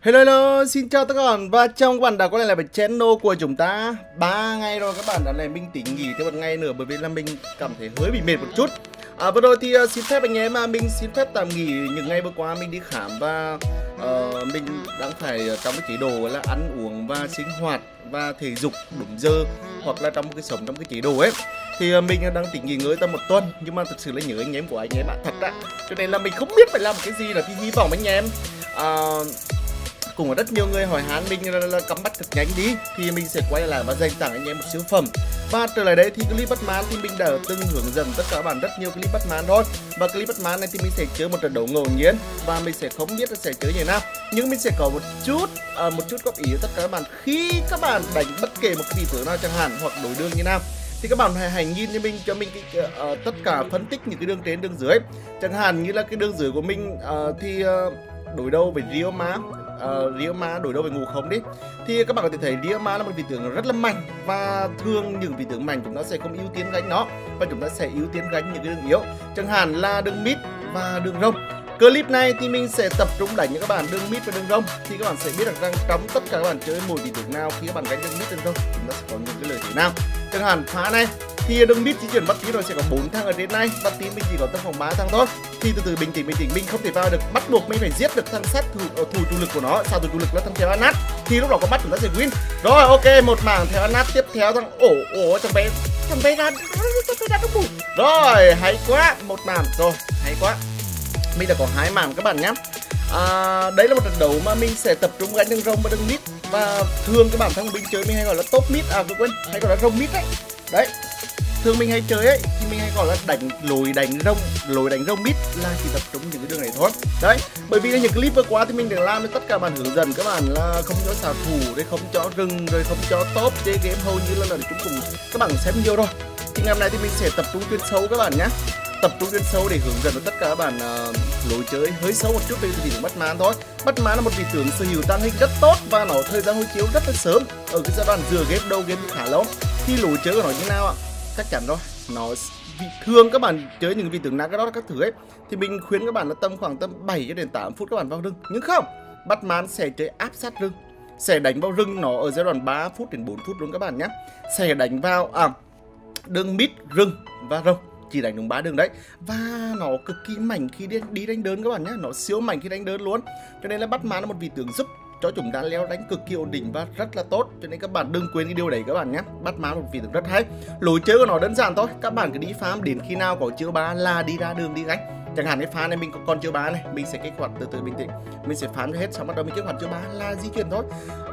Hello, hello, xin chào tất cả các bạn và chào các bạn đã quay lại với channel của chúng ta. 3 ngày rồi các bạn, đã này mình tính nghỉ thêm một ngày nữa bởi vì là mình cảm thấy hơi bị mệt một chút. Vừa rồi thì xin phép anh em mình xin phép tạm nghỉ những ngày vừa qua mình đi khám và mình đang phải trong cái chế độ là ăn uống và sinh hoạt và thể dục đúng giờ, hoặc là trong cái sống trong cái chế độ ấy. Thì mình đang tính nghỉ ngơi tầm một tuần, nhưng mà thực sự là nhớ anh em của anh em bạn thật ạ. Cho nên là mình không biết phải làm cái gì, là thì hy vọng anh em cũng có rất nhiều người hỏi han mình là cắm bắt thật nhanh đi, thì mình sẽ quay lại và dành tặng anh em một siêu phẩm. Và trở lại đây thì clip Batman thì mình đã từng hướng dẫn tất cả các bạn rất nhiều clip Batman thôi. Và clip Batman này thì mình sẽ chơi một trận đấu ngẫu nhiên và mình sẽ không biết là sẽ chơi như thế nào, nhưng mình sẽ có một chút góp ý cho tất cả các bạn. Khi các bạn đánh bất kể một cái vị tướng nào chẳng hạn, hoặc đối đường như nào, thì các bạn hãy nhìn cho mình tất cả phân tích những cái đường trên đường dưới. Chẳng hạn như là cái đường dưới của mình thì đối đầu với Ryoma đối đầu với Ngộ Không đi, thì các bạn có thể thấy Ryoma là một vị tướng rất là mạnh, và thường những vị tướng mạnh chúng ta sẽ không ưu tiên gánh nó, và chúng ta sẽ ưu tiên gánh những cái đường yếu, chẳng hạn là đường mid và đường rông. Clip này thì mình sẽ tập trung đánh những các bạn đường mid và đường rông, thì các bạn sẽ biết được rằng trong tất cả các bạn chơi mỗi vị tướng nào, khi các bạn gánh đường mid đường rông chúng ta sẽ có những cái lợi thế nào. Chẳng hạn phá này thì đường mid di chuyển bắt tí rồi sẽ có 4 thằng ở trên này, bắt tí mình chỉ có tầm khoảng 3 thằng thôi, thì từ từ bình tĩnh mình không thể vào được, bắt buộc mình phải giết được thằng sát thủ chủ lực của nó. Sao thủ chủ lực là thằng Theo Anat, thì lúc đó có bắt chúng ta sẽ win. Rồi ok, một mảng Theo Anat, tiếp theo thằng thằng bé ra đúng không? Rồi hay quá, một mảng rồi, hay quá, mình đã có 2 mảng các bạn nhé. Đấy là một trận đấu mà mình sẽ tập trung gánh đường rông và đường mid, và thường cái bản thân mình chơi mình hay gọi là top mid, quên, hay gọi là rông mid đấy. Đấy, thường mình hay chơi ấy thì mình hay gọi là lối đánh rông mid, là chỉ tập trung những cái đường này thôi. Đấy, bởi vì là những clip vừa qua thì mình được làm cho tất cả bạn hướng dẫn các bạn là không cho xạ thủ, rồi không cho rừng, rồi không cho top chơi game, hầu như là chúng cùng các bạn xem nhiều rồi. Thì ngày hôm nay thì mình sẽ tập trung chuyên sâu các bạn nhé, tập trung chuyên sâu để hướng dẫn cho tất cả các bạn lối chơi hơi sâu một chút về vị tướng Batman thôi. Batman là một vị tướng sở hữu tăng hình rất tốt, và nó thời gian hồi chiếu rất là sớm, ở cái giai đoạn giữa game đầu game khá lâu. Thì lối chơi của nó như nào ạ? Chắc chắn rồi, nó thường các bạn chơi những vị tướng Nagaroth các thứ ấy, thì mình khuyên các bạn là khoảng tầm 7 cho đến 8 phút các bạn vào rừng. Nhưng không, Batman sẽ chơi áp sát rừng, sẽ đánh vào rừng nó ở giai đoạn 3 phút đến 4 phút luôn các bạn nhé. Sẽ đánh vào đường mid, rừng và rông, chỉ đánh đúng 3 đường đấy, và nó cực kỳ mạnh khi đi đánh đơn các bạn nhé, nó siêu mạnh khi đánh đơn luôn. Cho nên là Batman là một vị tướng giúp cho chúng ta leo đánh cực kỳ ổn định và rất là tốt, cho nên các bạn đừng quên cái điều đấy các bạn nhé. Batman một vị tướng rất hay, lối chơi của nó đơn giản thôi, các bạn cứ đi farm đến khi nào có chiêu 3 là đi ra đường đi gánh. Chẳng hạn cái pha này mình có con chiêu 3 này, mình sẽ kích hoạt từ từ bình tĩnh, mình sẽ farm hết, xong bắt đầu mình kích hoạt chiêu 3 là di chuyển thôi.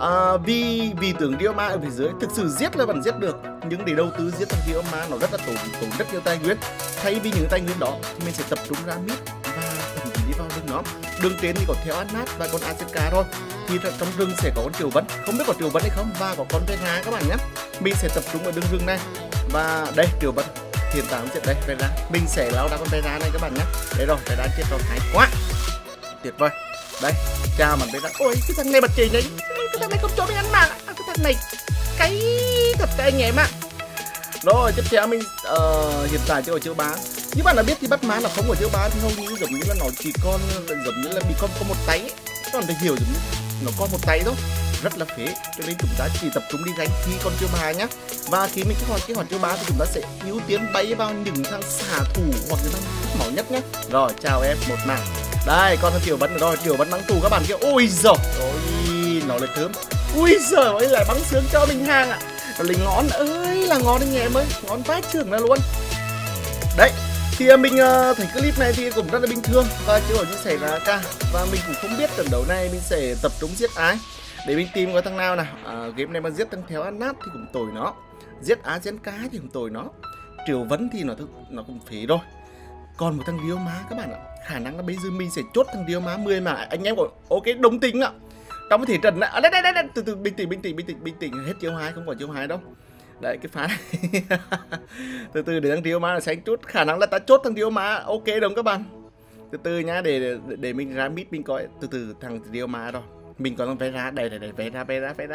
Vì tướng Ryoma ở phía dưới thực sự giết là vẫn giết được, nhưng để đầu tư giết thằng Ryoma nó rất là tốn rất nhiều tài nguyên. Thay vì những tài nguyên đó thì mình sẽ tập trung ra mid và thậm chí đi vào rừng nó. Đường trên thì có Theo Anat và con Asuka thôi, thì trong rừng sẽ có con Triều Vấn, không biết có Triều Vấn hay không, và có con Vera các bạn nhé. Mình sẽ tập trung ở đường rừng này, và đây Triều Vấn hiện tại chết đây, Vera mình sẽ lao ra con Vera này các bạn nhé. Đấy rồi, Vera chết rồi, hay quá, tuyệt vời. Đây, chào bạn Vera. Ôi cái thằng này bật chì nhỉ, cái thằng này không cho mình ăn mạng, cái thằng này cái thật cái anh em ạ. Rồi tiếp theo mình hiện tại chưa ở chiêu 3. Như bạn đã biết thì Batman là không ở chiêu 3 thì hầu như giống như là nó chỉ còn giống như là bị con có một tay ấy. Các bạn phải hiểu giống như nó còn một tay thôi, rất là phế, cho nên chúng ta chỉ tập trung đi gánh khi con chiêu 3 nhá. Và khi mình kích hoạt chiêu 3 thì chúng ta sẽ ưu tiên bay vào những thằng xạ thủ hoặc những thằng hút máu nhất nhé. Rồi chào em, một mảng. Đây con thằng Triều Vấn rồi, Triều Vấn bắn tù các bạn kia. Ôi giời ôi, nó lại thơm. Ui giời ơi, lại bắn sướng cho mình hàng ạ. Nó lại ngon ơi là ngon anh em ơi, ngon vãi trưởng ra luôn. Đấy, thì mình thấy clip này thì cũng rất là bình thường và chưa có chia sẻ ra cả, và mình cũng không biết trận đấu này mình sẽ tập trung giết ai để mình tìm có thằng nào nào. Game này mà giết thằng Theo Anat thì cũng tồi nó, giết Asuka thì cũng tồi nó, Triều Vấn thì nó cũng phế rồi. Còn một thằng Ryoma các bạn ạ, khả năng là bây giờ mình sẽ chốt thằng Ryoma 10 mà anh em có ok đồng tình ạ. Trong cái thể trận này, đây, từ từ bình tĩnh, hết chiêu 2, không còn chiêu 2 đâu. Đấy cái phá này. Từ từ để thằng Ryoma là sẽ chút, khả năng là ta chốt thằng Ryoma, ok đồng các bạn. Từ từ nhá, để mình ra mid mình coi từ từ thằng Ryoma rồi. Mình còn thằng Vera, đây Vera,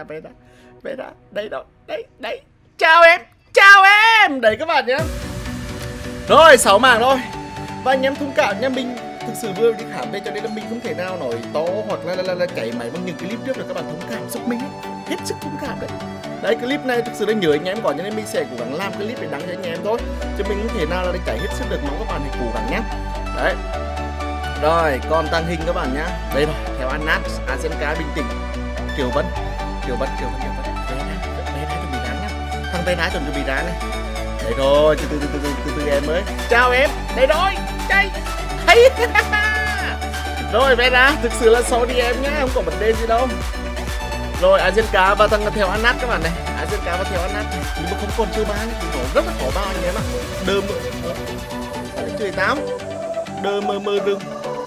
đây đâu, đấy. Chào em. Đấy các bạn nhé. Rồi 6 mảng rồi. Và anh em thông cảm nha, mình thực sự vừa đi khám đây cho nên là mình không thể nào nói to hoặc là chảy máy bằng những clip trước là các bạn thông cảm giúp mình ấy. Hết sức thông cảm đấy. Đấy, clip này thực sự là nhớ anh em có cho nên mình sẽ cố gắng làm clip để đăng cho anh em thôi, chứ mình không thể nào là chảy hết sức được, mong các bạn hãy cố gắng nhé. Đấy. Rồi, còn tàng hình các bạn nhá. Đây rồi, theo Anat, ASMK Bình Tĩnh, Kiều Vân. Vé đá chuẩn bị rán nhá. Thằng vé đá chuẩn bị rán này. Đấy rồi, từ em mới. Chào em, đây rồi, đây. Thấy. Rồi vé đá, thực sự là xấu đi em nhá, không có vấn đề gì đâu. Rồi ASMK và thằng theo Anat các bạn này. ASMK và theo Anat. Nhưng mà không còn chưa bán, thì rất là khó bao anh em ạ. Đơm. Chơi táo. Đơ mơ rừng.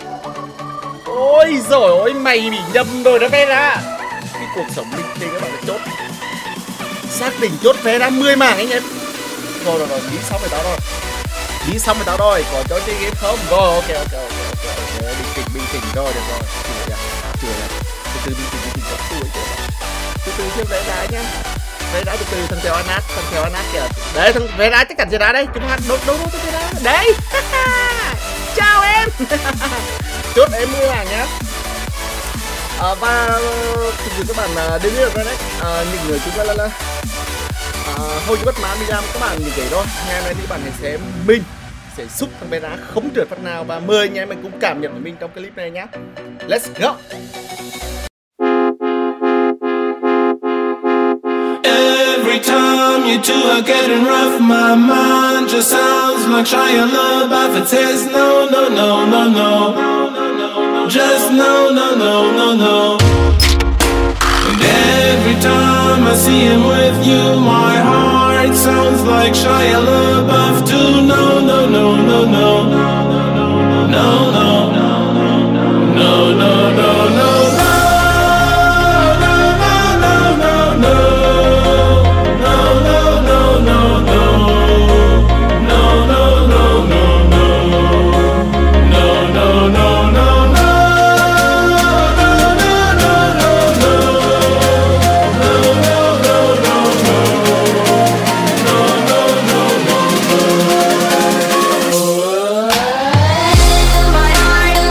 Ôi giời ơi, mày bị nhầm rồi đó vé đá. Cái cuộc sống mình thì các bạn phải chốt. Xác định chốt vé đá 10 mảng anh em. Rồi, đi xong rồi tao rồi. Đi xong rồi tao rồi, có cho chơi game không? Rồi, ok. Bình tĩnh rồi, được rồi. Chưa từ bình tĩnh từ chơi vé đá nhá. Vé đá từ thằng theo Anat kìa. Đấy, thằng vé đá chắc chắn sẽ đá đây. Chúng ta đấu thằng vé đá. Đấy. Chào em. Chốt em 10 mảng nhá. Và thực sự các bạn đến được rồi đấy. Những người chúng ta là hầu như bất mãn đi ra các bạn nhìn thấy thôi. Ngày này thì bạn hãy xem mình sẽ giúp thằng bé đá không trượt phát nào, và mời anh em mình cũng cảm nhận với mình trong clip này nhá. Let's go. Every time you two are getting rough, my mind just sounds like Shia LaBeouf. It says no, just no. And every time I see him with you, my heart sounds like Shia LaBeouf too. No. My heart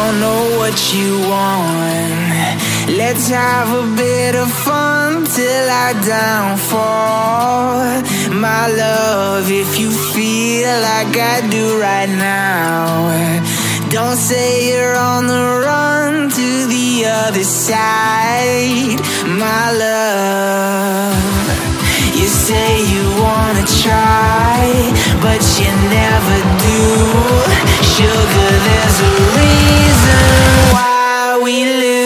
don't know what you want. Let's have a bit of fun till our downfall. My love, if you feel like I do right now, don't say you're on the run to the other side. My love, you say you wanna try, but you never do. Sugar, there's a reason why we lose.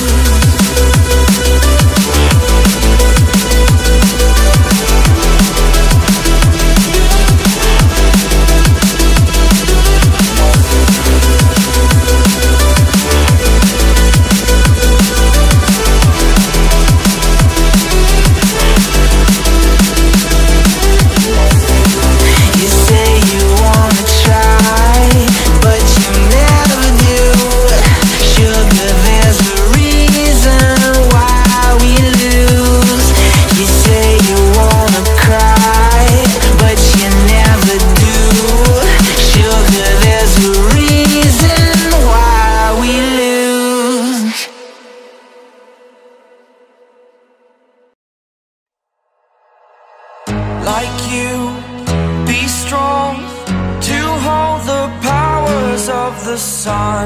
Like you, be strong to hold the powers of the sun.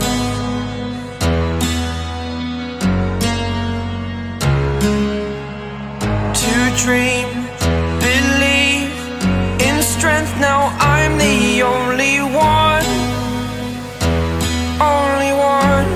To dream, believe in strength. Now I'm the only one, only one.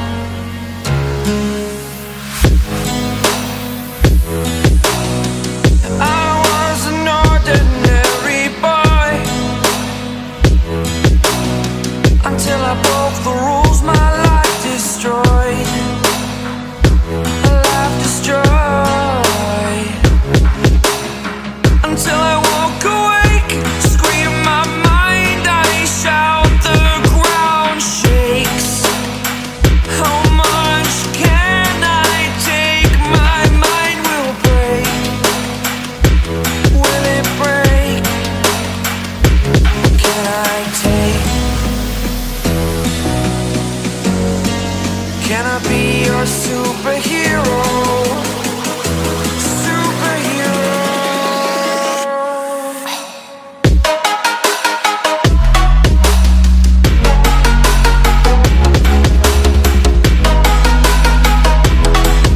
Until I broke the rules, my life destroyed. A life destroyed. Until I woke awake, scream my mind, I shout, the ground shakes. How much can I take? My mind will break. Will it break? Can I take? Can I be your superhero?